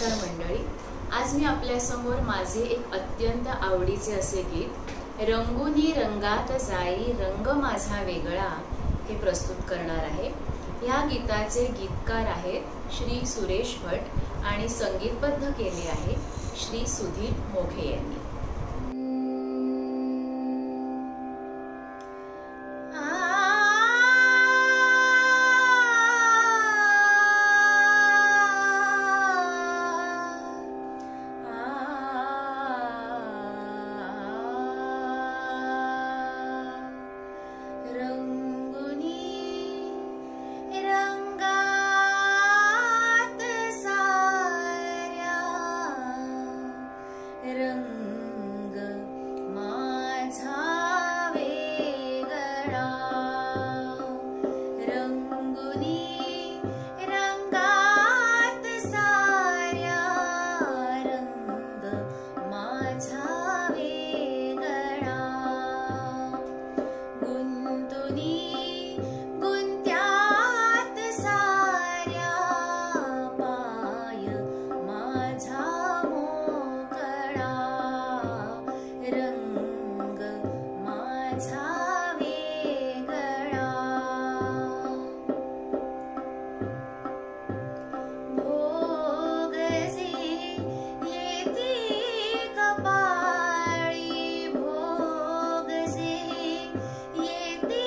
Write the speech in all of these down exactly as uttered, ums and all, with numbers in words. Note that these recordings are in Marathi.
नमस्कार मंडळी, आज मी आपल्या समोर माझे एक अत्यंत आवडीचे असे गीत रंगुनी रंगात जाई रंग माझा वेगळा हे प्रस्तुत करणार आहे। या गीताचे गीतकार आहेत श्री सुरेश भट आणि संगीतबद्ध केले आहे श्री सुधीर मोघे यांनी। रंग माझा वेगळा रंगुनी रंगात साऱ्या रंग माझा वेगळा गुंतुनी गुंत्यात साऱ्या पाय माझा रंग माझा वेगळा भोगसे येती कपाळी भोगसे येती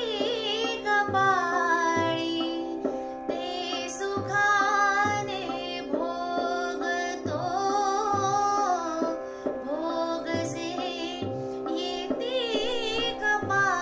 कपाळी ते सुखाने भोगतो भोगसे येती कपाळी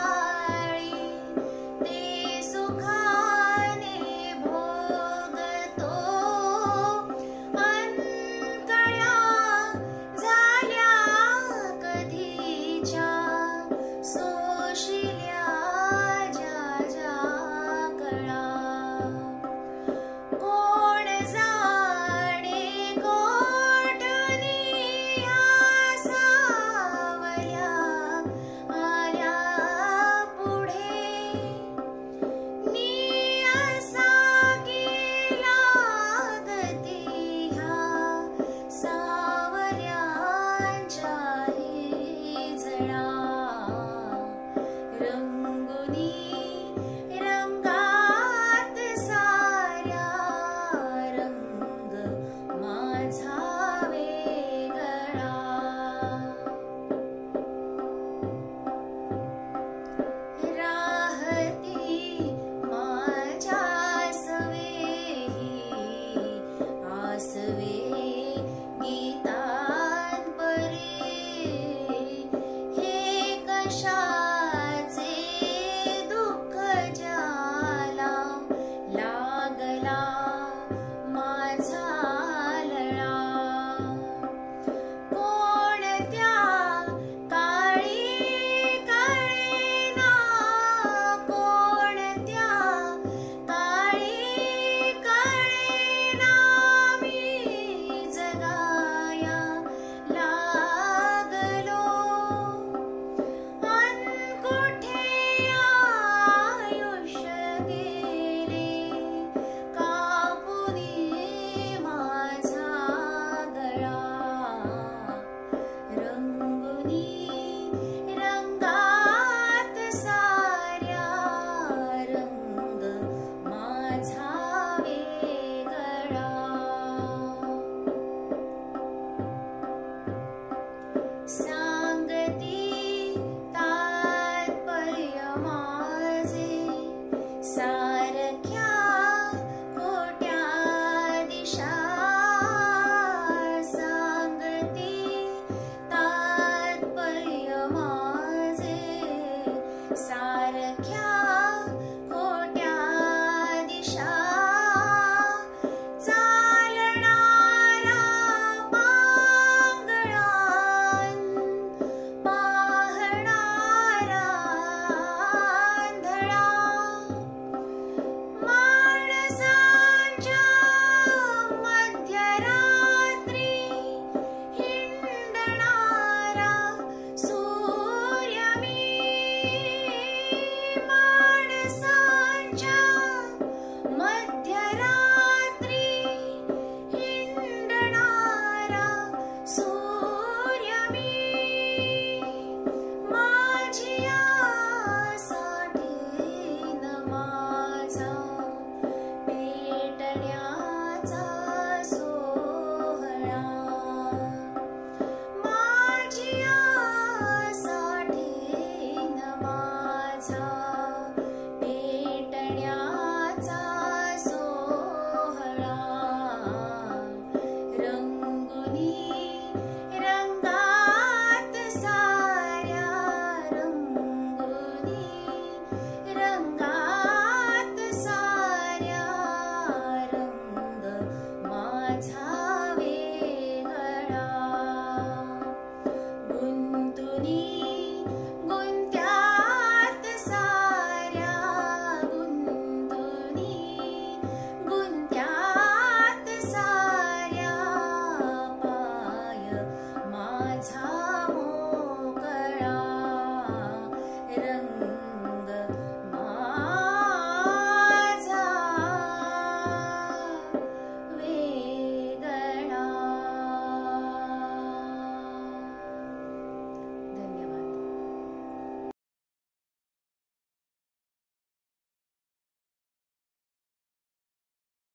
माझी